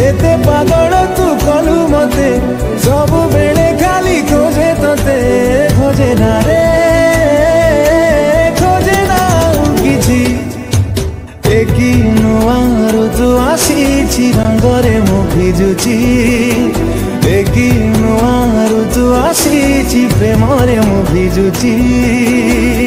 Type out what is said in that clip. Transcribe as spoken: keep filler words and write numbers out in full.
एते पागल तू कलु मते सब बेले खाली खोजे तते खोजे ना रे खोजे ना किछि एकी नुआ ऋतु आसीछि रंगरे मु भिजुछि एकी नुआ ऋतु आसीछि प्रेमरे मु भिजुछि।